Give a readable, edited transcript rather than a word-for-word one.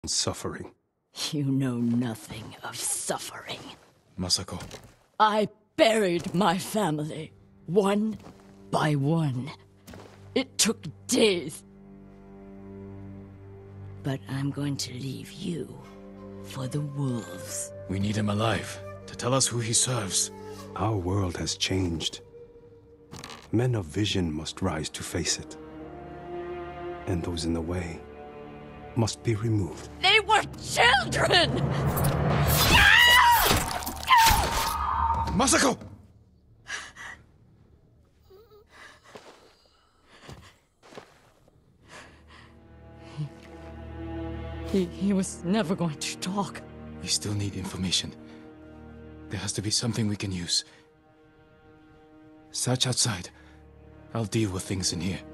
suffering. You know nothing of suffering. Masako. I buried my family, one by one. It took days. But I'm going to leave you for the wolves. We need him alive to tell us who he serves. Our world has changed. Men of vision must rise to face it. And those in the way must be removed. They were children! Masako! He was never going to talk. We still need information. There has to be something we can use. Search outside. I'll deal with things in here.